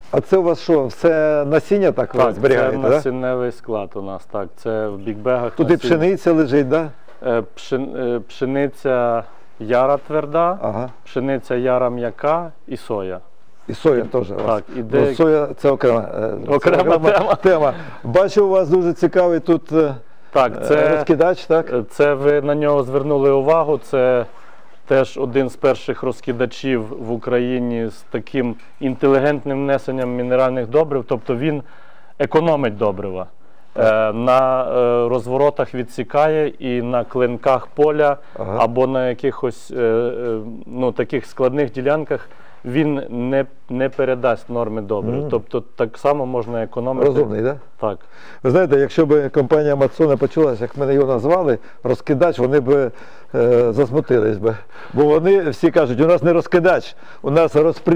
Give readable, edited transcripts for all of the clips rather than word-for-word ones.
А це у вас що, все насіння так ви зберігаєте? Так, це насінневий склад у нас, так, це в бікбегах. Тут і пшениця лежить, так? Пшениця яра тверда, пшениця яра м'яка і соя. І соя теж у вас. Так, і ну, соя це окрема тема. Бачу, у вас дуже цікавий тут розкидач, так? Це ви на нього звернули увагу, це теж один з перших розкидачів в Україні з таким інтелігентним внесенням мінеральних добрив, тобто він економить добрива. На розворотах відсікає і на клинках поля або на якихось таких складних ділянках він не передасть норми добрив. Тобто так само можна економити. Розумний, так? Так. Ви знаєте, якщо б компанія Амазона почулася, як ми його назвали, розкидач, вони б засмутились би. Бо вони всі кажуть, у нас не розкидач, у нас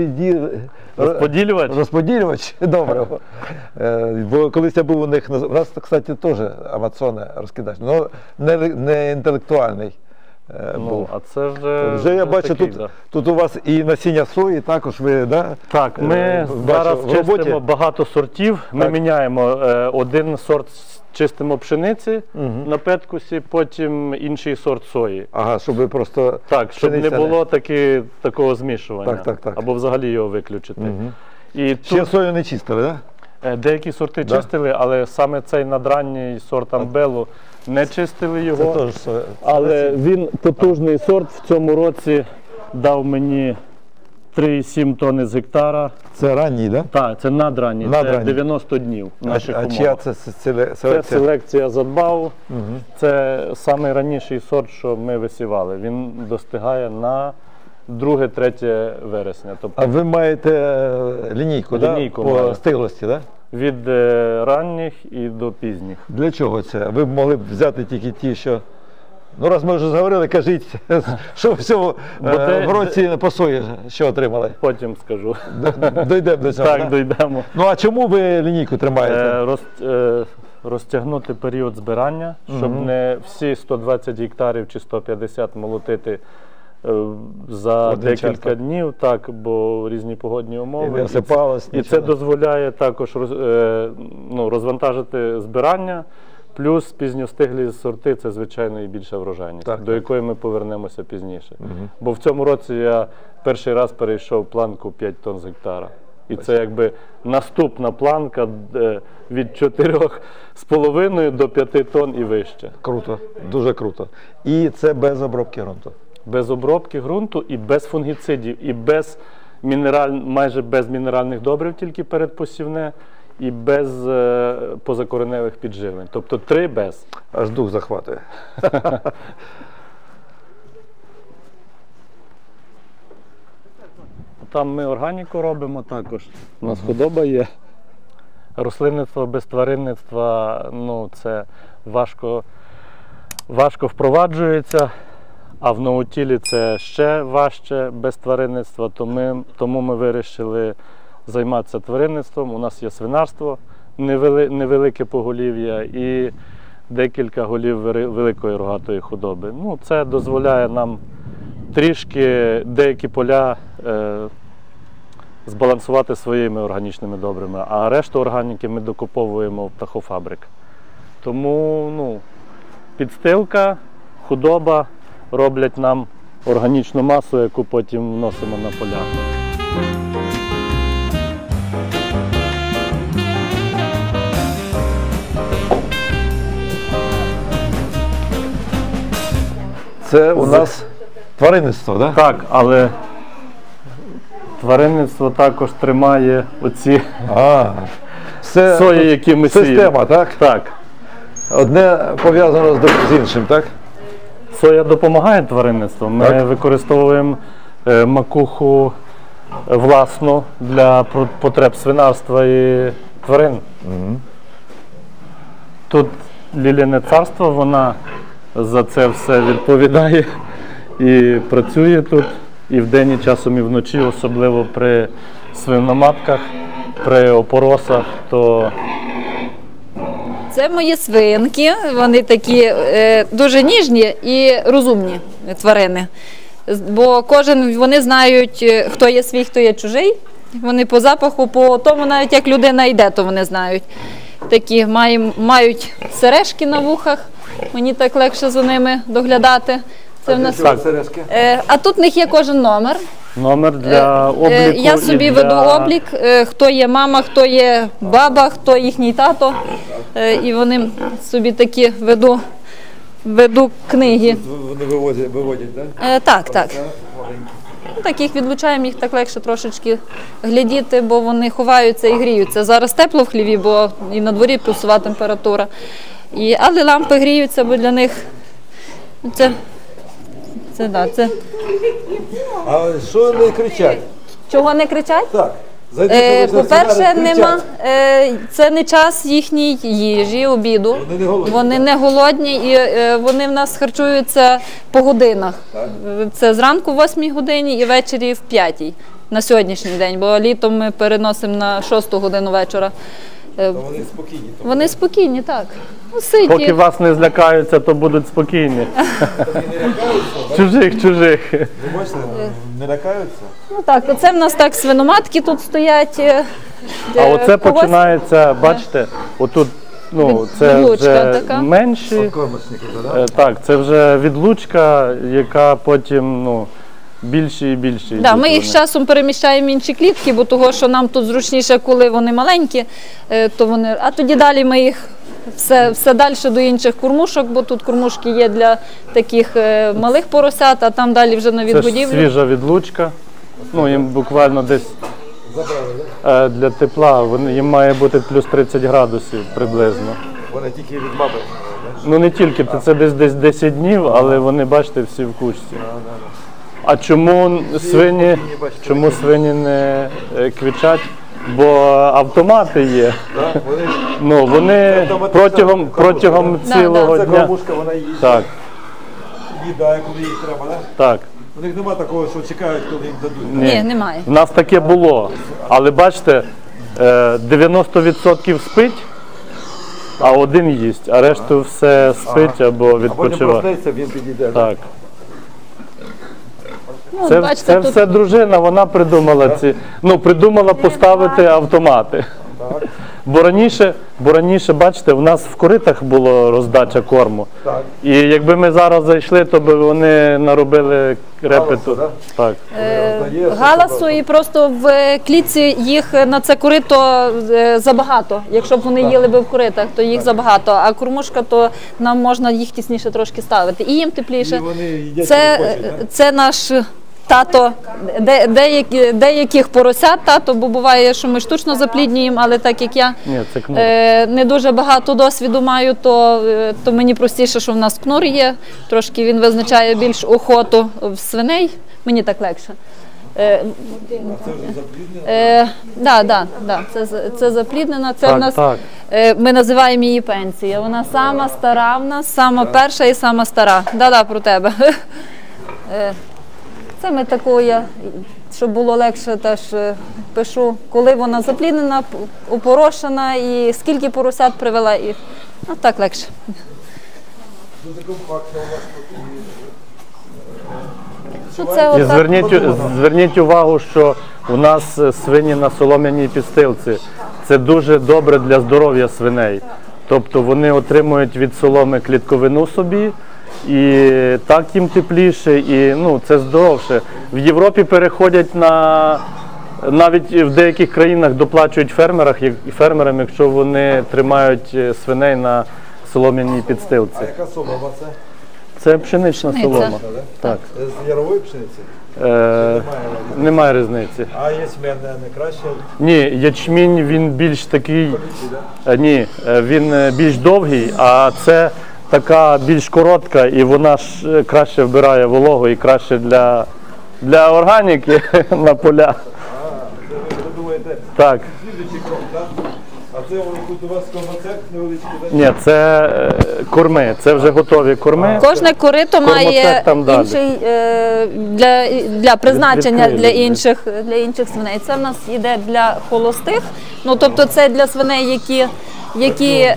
розподілювач добрив. Бо колись я був у них, у нас, кстати, теж Амазона розкидач, але не інтелектуальний. А це вже я бачу, такий, тут у вас і насіння сої, також ви, да? Так, ми зараз чистимо багато сортів, ми міняємо один сорт, чистимо пшениці на петкусі, потім інший сорт сої. Ага, щоб ви просто... Так, щоб не було такого змішування, або взагалі його виключити. Ще сою не чистили, так? Деякі сорти чистили, але саме цей надранній сорт Амбелу не чистили його, але він потужний сорт. В цьому році дав мені 3,7 тонни з гектара. Це ранній, так? Так, це надранній, це 90 днів в наших умовах. А чия це селекція? Це селекція Задбау, це найранніший сорт, що ми висівали. Він достигає на 2-3 вересня. А ви маєте лінійку, по стиглості, так? Від ранніх і до пізніх. Для чого це? Ви б могли б взяти тільки ті, що... Ну, раз ми вже зговорили, кажіть, що всього в році по сої, що отримали? Потім скажу. Дійдемо до цього, так? Дійдемо. Ну, а чому ви лінійку тримаєте? Розтягнути період збирання, щоб не всі 120 гектарів чи 150 молотити за декілька днів, так, бо різні погодні умови. І це дозволяє також розвантажити збирання, плюс пізньостиглі сорти – це, звичайно, і більша врожайність, до якої ми повернемося пізніше. Бо в цьому році я перший раз перейшов планку 5 тонн з гектара. І це якби наступна планка від 4,5 до 5 тонн і вище. Круто, дуже круто. І це без обробки ґрунту? Без обробки ґрунту і без фунгіцидів, і майже без мінеральних добрив, тільки передпосівне, і без позакореневих підживлень. Тобто 3 без. Аж дух захватує. Там ми органіку робимо також. У нас худоба є. Рослинництво без тваринництва, це важко впроваджується. А в ноутілі це ще важче без тваринництва, тому ми вирішили займатися тваринництвом. У нас є свинарство, невелике поголів'я і декілька голів великої рогатої худоби. Це дозволяє нам трішки деякі поля збалансувати своїми органічними добрими, а решту органіки ми докуповуємо в птахофабрик. Тому підстилка, худоба роблять нам органічну масу, яку потім вносимо на поля. Це у нас тваринництво, так? Так, але тваринництво також тримає оці сої, які ми сіємо. Система, так? Так. Одне пов'язано з іншим, так? Соя допомагає тваринництву. Ми використовуємо макуху власну для потреб свинарства і тварин. Тут Ліліне царство, вона за це все відповідає і працює тут і вдень, і часом, і вночі, особливо при свиноматках, при опоросах. Це мої свинки, вони такі дуже ніжні і розумні тварини. Бо вони знають, хто є свій, хто є чужий. Вони по запаху, по тому навіть як людина йде, то вони знають. Такі мають сережки на вухах, мені так легше за ними доглядати. Це в нас... А тут в них є кожен номер. Номер для обліку. Я собі веду облік, хто є мама, хто є баба, хто їхній тато. І вони собі такі веду книги. Вони виводять, так? Так. Так, їх відлучаємо, їх так легше трошечки глядіти, бо вони ховаються і гріються. Зараз тепло в хліві, бо і на дворі плюсова температура. Але лампи гріються, бо для них це. А що вони кричать? Чого не кричать? Так. По-перше, це не час їхньої їжі, обіду. Вони не голодні і вони в нас харчуються по годинах. Це зранку в 8 годині і ввечері в 5 на сьогоднішній день, бо літом ми переносимо на 6 годину вечора. Вони спокійні. Вони спокійні, так. Поки вас не злякаються, то будуть спокійні. Чужих. Ви бачите, не лякаються? Ну так, оце в нас так свиноматки тут стоять. А оце починається, бачите, отут, це вже менші. Так, це вже відлучка, яка потім, більші і більші. Да, ми їх з часом переміщаємо в інші клітки, бо того, що нам тут зручніше, коли вони маленькі, то вони. А тоді далі ми їх все далі до інших кормушок, бо тут кормушки є для таких малих поросят, а там далі вже на відгодівлю. Це свіжа відлучка. Їм буквально десь для тепла, їм має бути плюс 30 градусів приблизно. Вони тільки від баби. Не тільки, це десь 10 днів, але вони, бачите, всі в кучці. А чому свині не квічать? Бо автомати є. Вони протягом цілого дня. Це кормушка, вона їдає, коли їй треба, так? Так. У них немає такого, що чекають, коли їм дадуть. Ні, немає. У нас таке було. Але бачите, 90% спить, а один їсть, а решту все спить або відпочиває. А потім проснеться, він підійде. Так. Бачите, це все дружина, вона придумала придумала поставити автомати. Так. Бо раніше, бачите, в нас в коритах була роздача корму. Так. І якби ми зараз зайшли, то б вони наробили репету. Так. Галасу, і просто в клітці їх на це корито забагато. Якщо б вони їли в коритах, то їх забагато. А кормушка, то нам можна їх тісніше трошки ставити. І їм тепліше. І вони їдять, це наш тато деяких поросят, тато, бо буває, що ми штучно запліднюємо, але так як я не дуже багато досвіду маю, то мені простіше, що в нас кнур є, трошки він визначає більш охоту в свиней, мені так легше. Це вже запліднено? Так, це запліднена, це в нас, ми називаємо її пенсія, вона сама стара в нас, сама перша і сама стара. Да, про тебе. Це ми такої, щоб було легше, теж пишу, коли вона запліднена, опорошена і скільки поросят привела. І так легше. Дуже компактно у вас тут. І зверніть увагу, що у нас свині на солом'яній підстилці. Це дуже добре для здоров'я свиней. Тобто вони отримують від соломи клітковину собі, і так їм тепліше, і це здоровше. В Європі переходять навіть в деяких країнах доплачують фермерам, якщо вони тримають свиней на солом'яній підстилці. А яка солома це? Це пшенична солома. Так. З ярової пшениці? Немає різниці. А ячмень не краще? Ні, ячмінь він більш такий, він більш довгий, а це така більш коротка, і вона ж краще вбирає вологу і краще для органіки на поля. Ви думаєте, так. слідуючий крок, так? А це тут у вас концерт невеличкий? Ні, це корми, це вже готові корми. Кожне корито має інший для призначення для інших свиней. Це в нас йде для холостих, тобто це для свиней, які які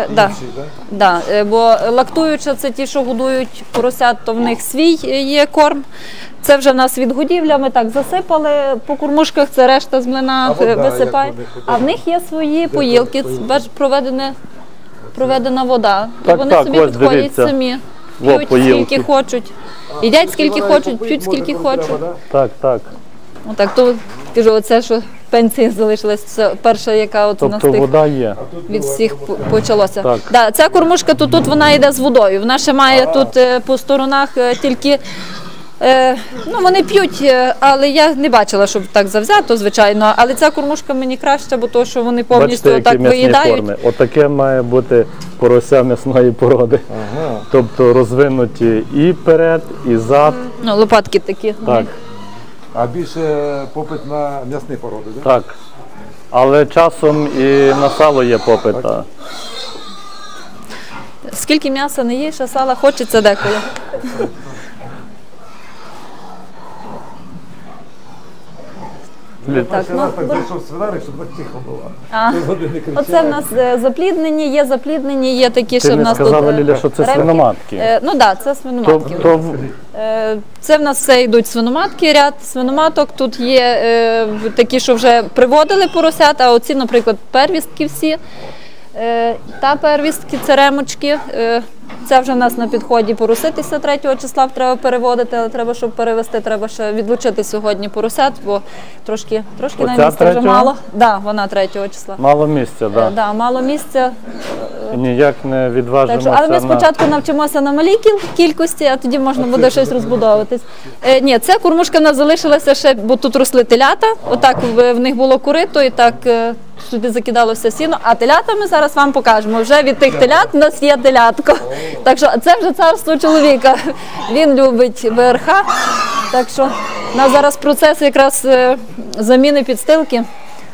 бо лактуюча це ті, що годують поросят, то в них свій є корм. Це вже в нас від годівля, ми так засипали по кормушках, це решта з млина висипає. А в них є свої поїлки, проведена вода. Так, вони так, собі ось, підходять дивіться. самі, Во, п'ють поїлки. скільки хочуть, їдять скільки хочуть, п'ють скільки хочуть. Так, так. Отак, то кажу, оце, що пенсії залишилась, це перша, яка от у нас Тобто вода є. від всіх почалося. Так. Да, ця кормушка тут вона йде з водою. Вона ще має тут по сторонах тільки. Вони п'ють, але я не бачила, щоб так завзято, звичайно. Але ця кормушка мені краще, бо то, що вони повністю Бачите, так які м'ясні виїдають. форми. Отаке має бути порося м'ясної породи. Ага. Тобто розвинуті і перед, і зад. Лопатки такі. Так, А більше попит на м'ясні породи, так? так. Але часом і на сало є попит. так. Скільки м'яса не їш, а сала хочеться деколи. Так, Зайшов свинарник, щоб так тихо було. Оце в нас запліднені, є такі, що Ти в не нас сказала, тут Ліля, що це ремки. свиноматки. Так, це свиноматки. Це в нас все йдуть свиноматки, ряд свиноматок. Тут є такі, що вже приводили поросят, а оці, наприклад, первістки всі. Та первістки, це ремочки. Це вже в нас на підході пороситися 3 числа треба переводити, але треба, щоб перевести, треба ще відлучити сьогодні поросят, бо трошки на місце вже мало. Так, вона 3 числа. Мало місця, так. Так, мало місця. Ніяк не відважимося. Але ми спочатку навчимося на малій кількості, а тоді можна буде щось розбудовуватись. Ні, ця кормушка в нас залишилася ще, бо тут росли телята, отак в них було корито і так сюди закидалося сіно, а телята ми зараз вам покажемо. Вже від тих телят у нас є телятко. Так що це вже царство чоловіка. Він любить ВРХ. Так що у нас зараз процес якраз заміни підстилки.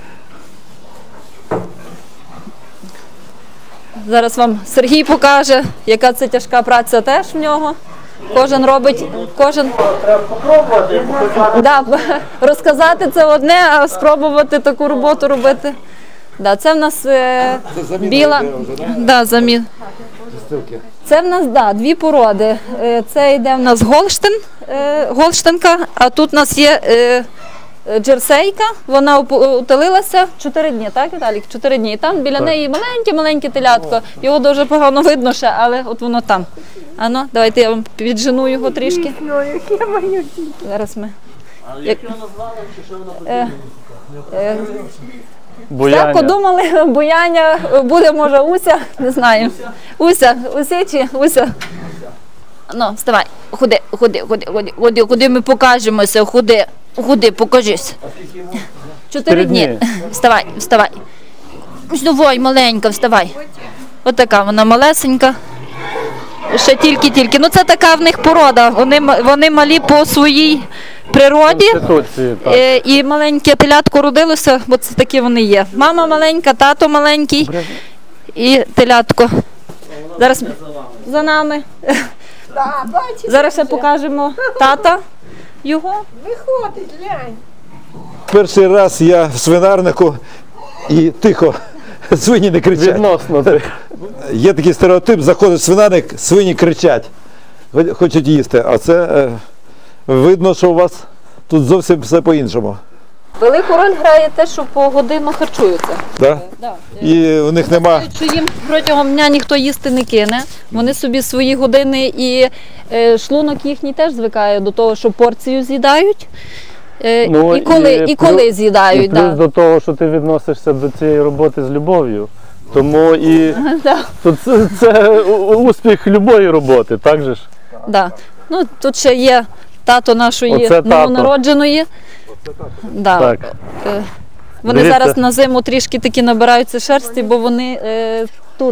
Зараз вам Сергій покаже, яка це тяжка праця теж в нього. Кожен робить, Треба спробувати. розказати це одне, а спробувати таку роботу робити. Це в нас біла. Заміна. Це в нас дві породи. Це йде в нас голштинка, а тут у нас є джерсейка, вона утилилася 4 дні, так, Віталік? 4 дні. І там біля неї маленьке телятко. Його дуже погано видно ще, але от воно там. Ану, давайте я вам піджену його трішки. Зараз ми. Як його назвали, чи що воно буде? Так, подумали, буяння, буде, може, Уся, не знаю. Уся чи Уся? Ну, вставай, ходи, ми покажемося, ходи, покажись. 4 дні. Вставай. Вставай, маленька, вставай. Отака вона малесенька. Ще тільки. Ну це така в них порода, вони малі по своїй природі. І маленьке телятко родилося, бо це такі вони є. Мама маленька, тато маленький і телятко. Зараз за нами. Зараз ще покажемо тата його. Виходить, глянь. Перший раз я в свинарнику і тихо, свині не кричать. Відносно тих. Є такий стереотип, заходить в свинарник, свині кричать, хочуть їсти. А це видно, що у вас тут зовсім все по-іншому. Велику роль грає те, що по годину харчуються. Да? І у них нема. Що їм протягом дня ніхто їсти не кине. Вони собі свої години і шлунок їхній теж звикає до того, що порцію з'їдають. І коли з'їдають. Плюс до того, що ти відносишся до цієї роботи з любов'ю. Тому і це успіх будь-якої роботи, так же ж? Да. Ну, тут ще є тато нашої новонародженої. Так. Вони зараз на зиму трішки таки набираються шерсті, бо вони тут,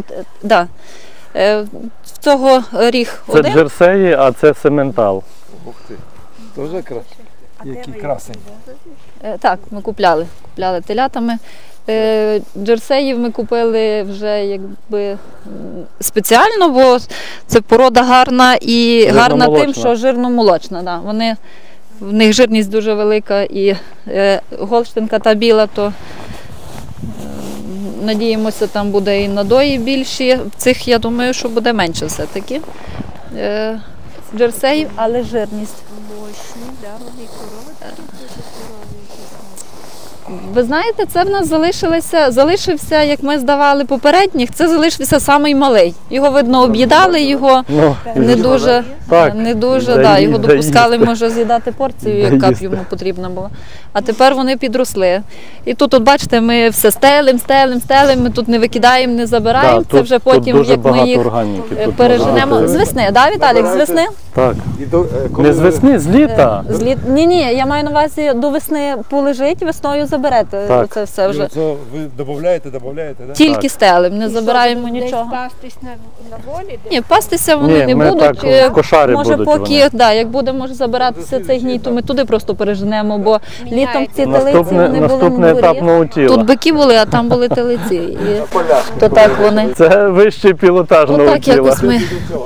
в цього ріг Це один. джерсеї, а це сементал. Ух ти, дуже красиво. Який красень. Так, ми купляли телятами. Джерсеїв ми купили вже якби спеціально, бо це порода гарна і гарна тим, що жирно-молочна. Да. В них жирність дуже велика і голштинка та біла, то надіємося, там буде і надої більші. Цих, я думаю, що буде менше все-таки. Джерсеїв, але жирність. Мощні, да, вони корови, такі корови. Ви знаєте, це в нас залишився, як ми здавали попередніх, це залишився самий малий. Його, видно, об'їдали, його не дуже, його допускали, може, з'їдати порцію, яка б йому потрібна була. А тепер вони підросли. І тут, от бачите, ми все стелимо, ми тут не викидаємо, не забираємо. Це вже потім, як ми їх переженемо. З весни, так, Віталік, з весни? Так. Не з весни, з літа. Ні, я маю на увазі, до весни полежить, весною заберете це все вже. Ви додаєте, да? Тільки стелим, не забираємо нічого. Десь пастись на волі? Ні, пастися вони не будуть. Так, в кошарі може, будуть поки, як буде забиратися цей гній, то ми туди просто переженемо, бо літом ці телиці вони були Наступний на етап дворі. наутіла. Тут бики були, а там були телиці. І то так вони. Це вищий пілотаж Отак наутіла. якось ми.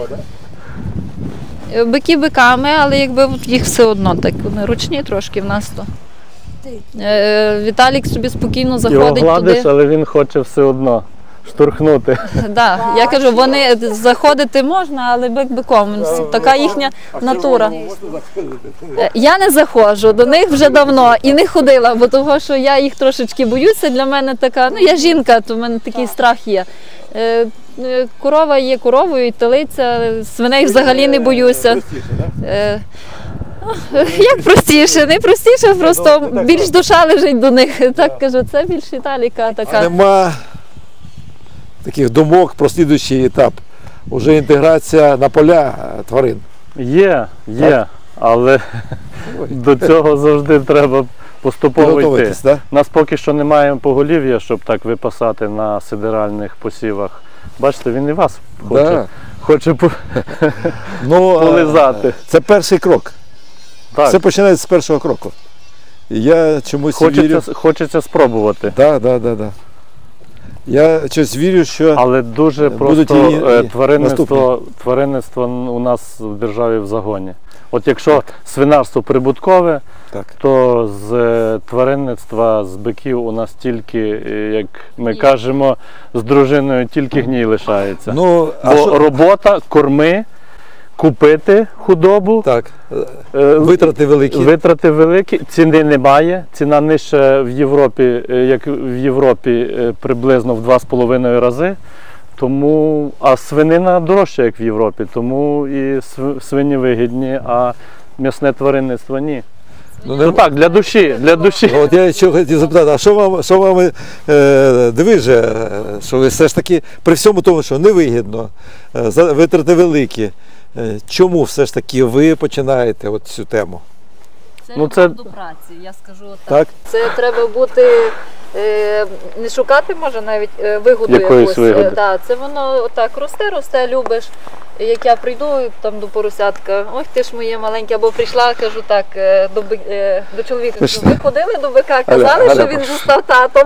Бики биками, але якби їх все одно так, вони ручні трошки в нас то. Віталік собі спокійно заходить Його гладиш, туди. але він хоче все одно штурхнути. Да, я кажу, вони заходити можна, але бик биком. Така їхня натура. Я не заходжу до них вже давно і не ходила, бо того, що я їх трошечки боюся. Для мене така, я жінка, то в мене такий страх є. Корова є коровою, і телиця, свиней взагалі не боюся. Як простіше? Не простіше, просто більш душа лежить до них. Так кажу, це більш Віталіка така. Нема таких думок про слідуючий етап. Уже інтеграція на поля тварин. Є, але до цього завжди треба поступово йти. Да? Нас поки що немає поголів'я, щоб так випасати на сидеральних посівах. Бачите, він і вас хоче полизати. Це перший крок. Так. Все починається з першого кроку. І я чомусь вірю. Хочеться спробувати. Так. Я щось вірю, що Але дуже будуть просто тваринництво у нас в державі в загоні. От якщо свинарство прибуткове, то з тваринництва, з биків у нас тільки, як ми кажемо, з дружиною тільки гній лишається. Бо робота, корми, купити худобу, витрати великі, ціни немає, ціна нижча в Європі, як в Європі приблизно в 2,5 рази. Тому, а свинина дорожча, як в Європі, тому і свині вигідні, а м'ясне тваринництво ні. Ну так, для душі. От я ще хотів запитати, а що вам движе, що ви все ж таки, при всьому тому, що невигідно, витрати великі, чому все ж таки ви починаєте от цю тему? Це до праці, я скажу так. Це треба бути, не шукати, може, навіть вигоду якусь. Це воно отак росте, любиш. Як я прийду там до поросятка, ой, ти ж моє маленьке, або прийшла, кажу так, до чоловіка, кажу, ви ходили до бика, казали, що він став татом.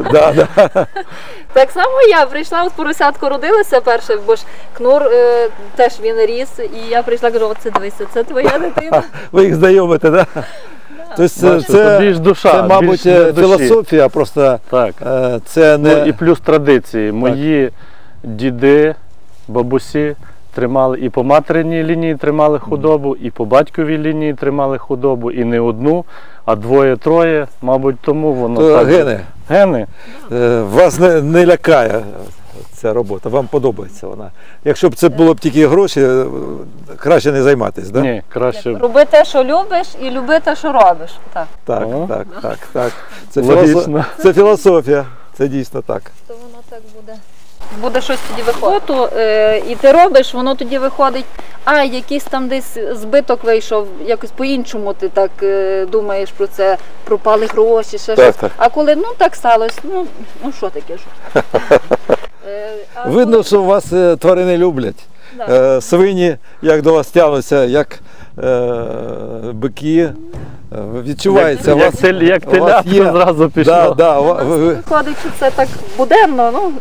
Так само я прийшла, от поросятко родилося перше, бо ж Кнур теж він ріс, і я прийшла, кажу, оце дивися, це твоя дитина. Ви їх знайомите, так? Тобто це, мабуть, філософія просто. Так. Це не... І плюс традиції. Мої діди, бабусі тримали і по материнній лінії тримали худобу, і по батьковій лінії тримали худобу, і не одну, а двоє-троє, мабуть, тому воно так. Гени. Вас не лякає ця робота, вам подобається вона. Якщо б це було б тільки гроші, краще не займатися, так? Ні, краще. Роби те, що любиш, і люби те, що робиш. Так. Це філософія, це дійсно так. То воно так буде. Буде щось тоді виходить, і ти робиш, воно тоді виходить, якийсь там десь збиток вийшов, якось по-іншому ти так думаєш про це, пропали гроші, ще щось. А коли, так сталося, що таке ж? Видно, що вас тварини люблять. Свині, як до вас тягнуться, як бики. Відчувається, як телятко зразу пішло. Виходить, що це так буденно.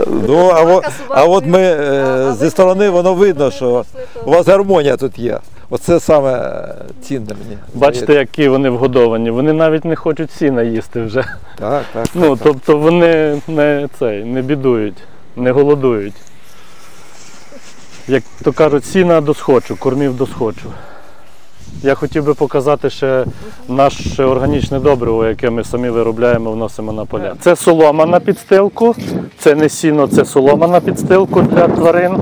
А от ми зі сторони, воно видно, що у вас гармонія тут є. Оце саме цінне мені. Бачите, які вони вгодовані. Вони навіть не хочуть сіна їсти вже. Так, так. Ну, тобто вони не бідують, не голодують. Як то кажуть, сіна досхочу, кормів досхочу. Я хотів би показати ще наше органічне добриво, яке ми самі виробляємо, вносимо на поля. Це солома на підстилку, це не сіно, це солома на підстилку для тварин.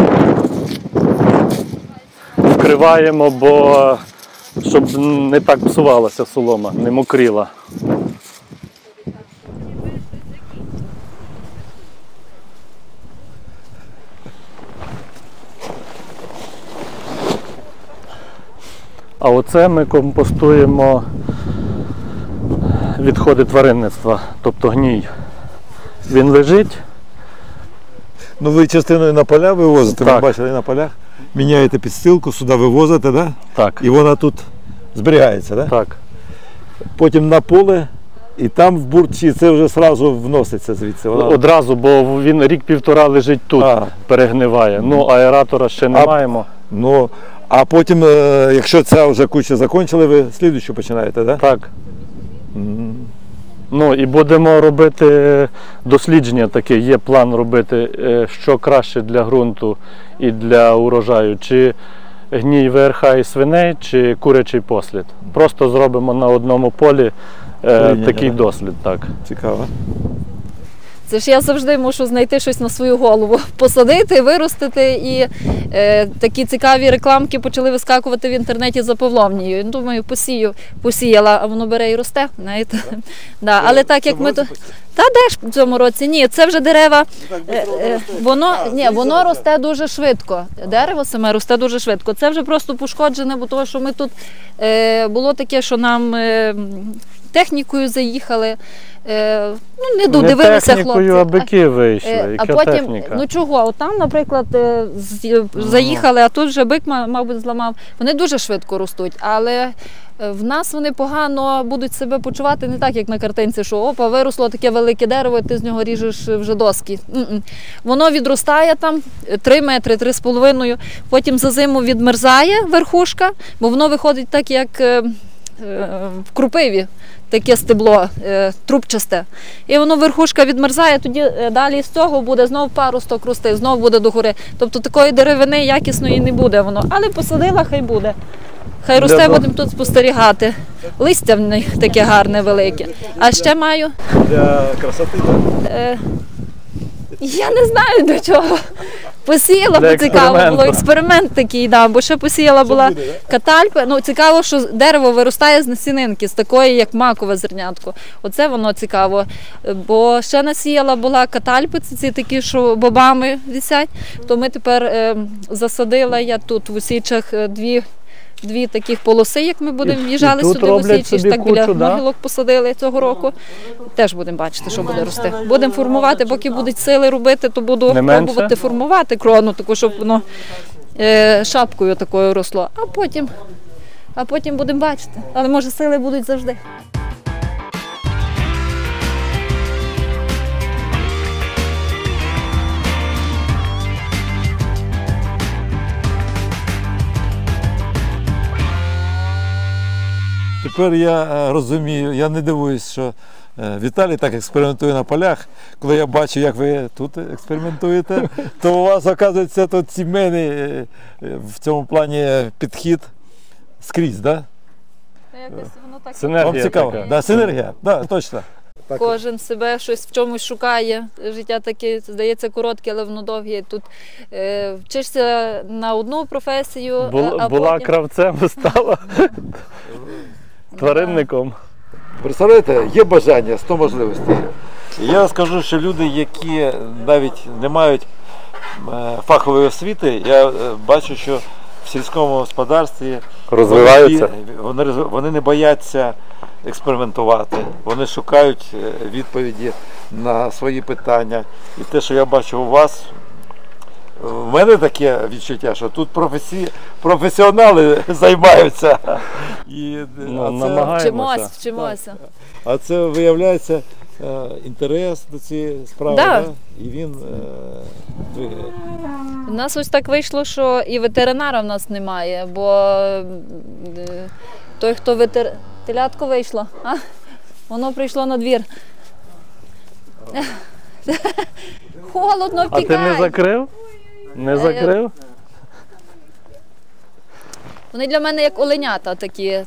Вкриваємо, бо щоб не так псувалася солома, не мокріла. А оце ми компостуємо відходи тваринництва, тобто гній. Він лежить. Ну ви частиною на поля вивозите, ми Так. бачили на полях. Міняєте підстилку, сюди вивозите, да? Так, І вона тут зберігається, да? так. Потім на поле, і там в бурчі це вже одразу вноситься звідси. Вона... Одразу, бо він рік-півтора лежить тут, перегниває. Ну, аератора ще не маємо. Ну, а потім, якщо ця вже куча закінчили, ви слідуючу починаєте, да? Так. Ну і будемо робити дослідження таке, є план робити, що краще для ґрунту і для урожаю, чи гній ВРХ і свиней, чи курячий послід. Просто зробимо на одному полі такий дослід. Так. Цікаво. Це ж я завжди мушу знайти щось на свою голову, посадити, виростити. І такі цікаві рекламки почали вискакувати в інтернеті за Павловнією. Думаю, посіяла, а воно бере і росте. Знаєте? Да. Але так як ми то. Та де ж в цьому році? Ні, це вже дерева. Воно росте дуже швидко. Дерево саме росте дуже швидко. Це вже просто пошкоджене, бо того, що ми тут було таке, що нам технікою заїхали. Ну, не додивилися хлопці. А бики вийшли. А потім, техніка? Ну чого, от там, наприклад, заїхали, а тут вже бик, мабуть, зламав. Вони дуже швидко ростуть, але в нас вони погано будуть себе почувати не так, як на картинці, що опа, виросло таке велике дерево, і ти з нього ріжеш вже доски. Воно відростає там 3 метри, 3,5, потім за зиму відмерзає верхушка, бо воно виходить так, як в крупиві. Таке стебло трубчасте. І воно верхушка відмерзає, тоді далі з цього буде знову паросток рости, знову буде догори. Тобто такої деревини якісної не буде воно. Але посадила, хай буде. Хай росте, будемо тут спостерігати. Листя в них таке гарне, велике. А ще маю... Для красоти, так? Я не знаю до чого. Посіяла, бо цікаво було, експеримент такий, да, бо ще посіяла була катальпи. Ну, цікаво, що дерево виростає з насінинки, з такої, як макове зернятко. Оце воно цікаво. Бо ще насіяла була катальпи, ці такі, що бобами висять, то ми тепер засадила я тут в Усічах дві таких полоси, як ми будемо в'їжджали сюди в Усічі, ж так біля могилок посадили цього року. Теж будемо бачити, що буде рости. Будемо формувати, поки будуть сили робити, то буду пробувати формувати крону, таку, щоб воно шапкою такою росло. А потім будемо бачити. Але може сили будуть завжди. Тепер я розумію, я не дивуюсь, що Віталій так експериментує на полях. Коли я бачу, як ви тут експериментуєте, то у вас, оказується, тут сімейний в цьому плані підхід скрізь, так? Да? Синергія. Вам цікаво? Да, синергія, да, точно. Кожен себе щось в чомусь шукає. Життя таке, здається, коротке, але воно довге. Тут вчишся на одну професію, була кравцем, стала тваринником. Представляєте, є бажання, 100 можливостей. Я скажу, що люди, які навіть не мають фахової освіти, я бачу, що в сільському господарстві розвиваються. Вони не бояться експериментувати, вони шукають відповіді на свої питання. І те, що я бачу у вас, в мене таке відчуття, що тут професіонали займаються. Намагаємося. Вчимося. А це, виявляється, інтерес до цієї справи, Да. да? І він двигає. У нас ось так вийшло, що і ветеринара в нас немає, бо той, хто телятко вийшло, воно прийшло на двір. Холодно, А ти не втікай. закрив? Не закрив? Вони для мене як оленята такі.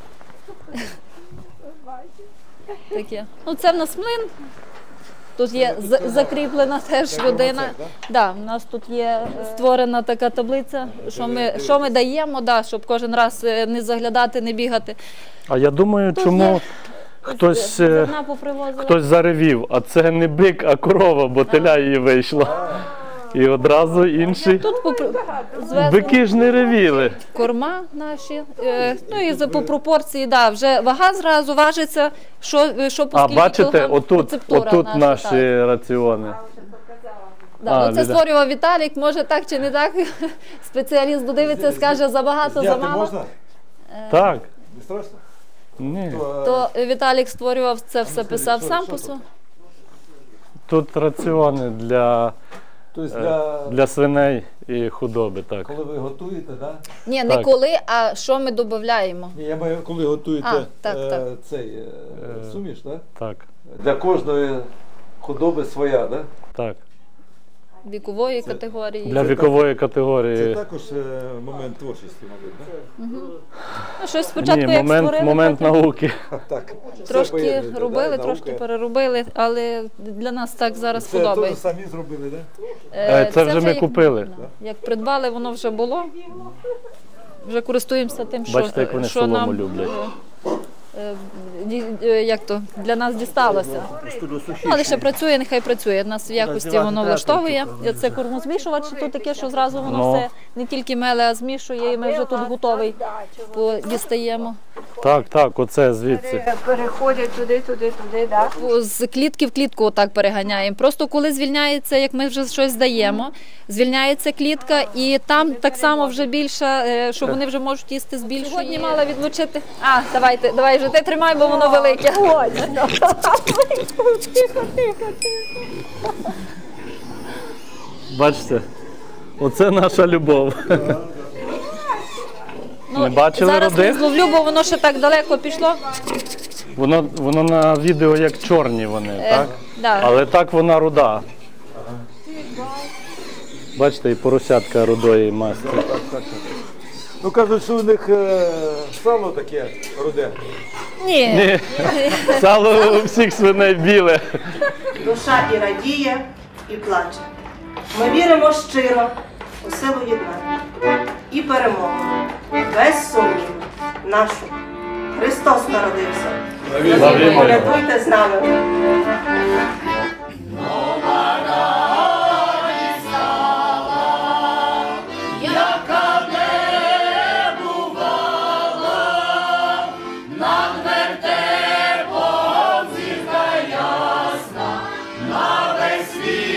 Такі. Ну, це в нас млин. Тут є закріплена теж людина. Да, у нас тут є створена така таблиця, що ми даємо, да, щоб кожен раз не заглядати, не бігати. А я думаю, чому хтось заревів, а це не бик, а корова, бо теля її вийшла. І одразу інші. Тут Бики ж не ревіли. Корма наші. Ну і по пропорції, да, вже вага зразу важиться, що по скільки бачите, кілограм, отут рецептура наша, наші так. раціони. Да, ну це створював Віталік, може так чи не так. Спеціаліст додивиться, скаже забагато, замало. Можна? Так. Не страшно? Ні. То Віталік створював це все, писав сам по собі. Тут раціони Тобто для свиней і худоби, так. коли ви готуєте, да? Ні, не Так. коли, а що ми додаємо. Ні, я маю, коли готуєте так. цей суміш, да? Так, Для кожної худоби своя, да? так. Вікової категорії. Для вікової Це категорії. також момент творчості, мабуть, да? Ну, щось спочатку Ні, як створили, момент потім науки. Так. Все трошки поєднуєте, робили, да? трошки Наука. переробили, але для нас так зараз Це теж подобається. самі зробили, да? Це вже ми як- купили. Як придбали, воно вже було. Вже користуємося тим, що, Бачите, як вони що солому нам люблять. як то, для нас дісталося. Ну, але ще працює, нехай працює. Нас в якості воно влаштовує. Це кормозмішувач, тут таке, що зразу воно Ну. все не тільки меле, а змішує, і ми вже тут готовий дістаємо. Так, оце звідси. Переходять туди, так? З клітки в клітку отак переганяємо. Просто коли звільняється, як ми вже щось здаємо, звільняється клітка, і там так само вже більше, що вони вже можуть їсти з більшої. Сьогодні мала відлучити. Давай вже ти тримай, бо воно велике. Бачите, оце наша любов. Не бачили Зараз не роди? зловлю, бо воно ще так далеко пішло. Воно на відео як чорні вони, так? Да. Але так вона руда. Бачите, і поросятка рудої масті. Ну кажуть, що у них сало таке руде. Ні. Ні, сало у всіх свиней біле. Душа і радіє, і плаче. Ми віримо щиро у силу єднання і перемогу. Без сумніву нашу. Христос народився. Славімо. Колядуйте з нами. На весь світ.